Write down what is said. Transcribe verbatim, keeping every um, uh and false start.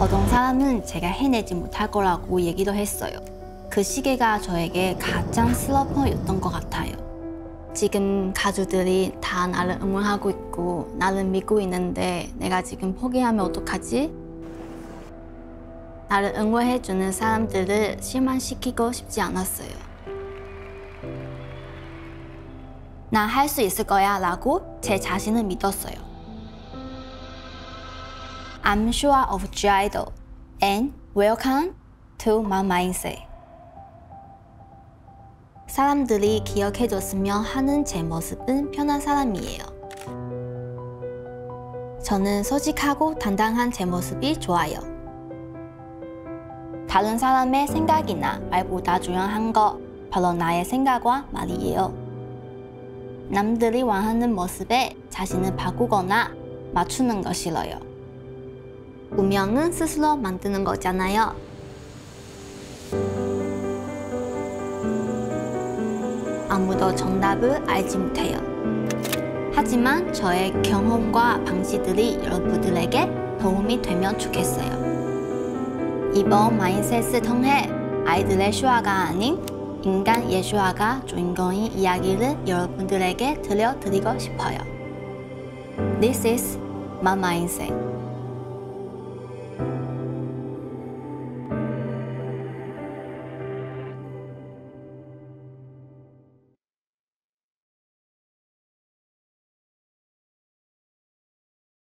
어떤 사람은 제가 해내지 못할 거라고 얘기도 했어요. 그 시기가 저에게 가장 슬럼프였던 것 같아요. 지금 가족들이 다 나를 응원하고 있고 나를 믿고 있는데 내가 지금 포기하면 어떡하지? 나를 응원해주는 사람들을 실망시키고 싶지 않았어요. 나 할 수 있을 거야 라고 제 자신을 믿었어요. I'm sure of Jido and welcome to my mindset. 사람들이 기억해줬으면 하는 제 모습은 편한 사람이에요. 저는 솔직하고 당당한 제 모습이 좋아요. 다른 사람의 생각이나 말보다 중요한 거 바로 나의 생각과 말이에요. 남들이 원하는 모습에 자신을 바꾸거나 맞추는 거 싫어요. 운명은 스스로 만드는 거잖아요. 아무도 정답을 알지 못해요. 하지만 저의 경험과 방식들이 여러분들에게 도움이 되면 좋겠어요. 이번 마인셋을 통해 아이들의 슈아가 아닌 인간 예슈아가 주인공인 이야기를 여러분들에게 들려드리고 싶어요. This is my mindset.